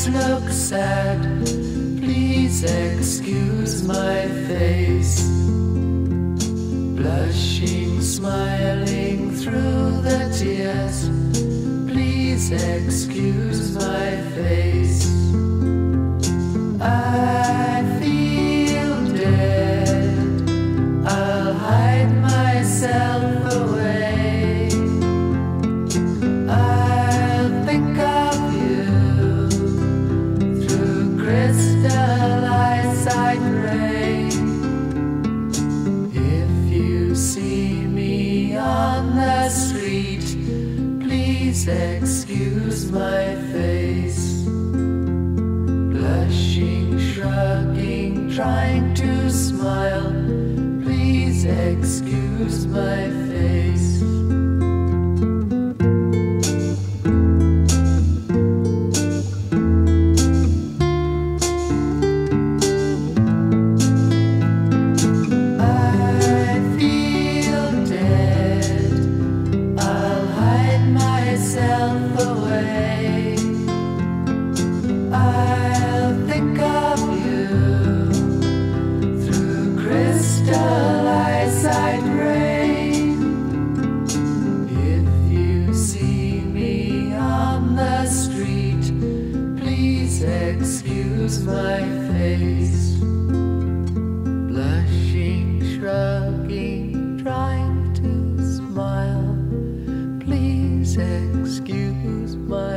look sad, please excuse my face. Blushing, smiling through the tears, please excuse my face. I feel dead, I'll hide myself away. I'll think of you through crystal eyesight ray. If you see me on the street, please excuse my face. Blushing, shrugging, trying to smile, please excuse my face. Excuse my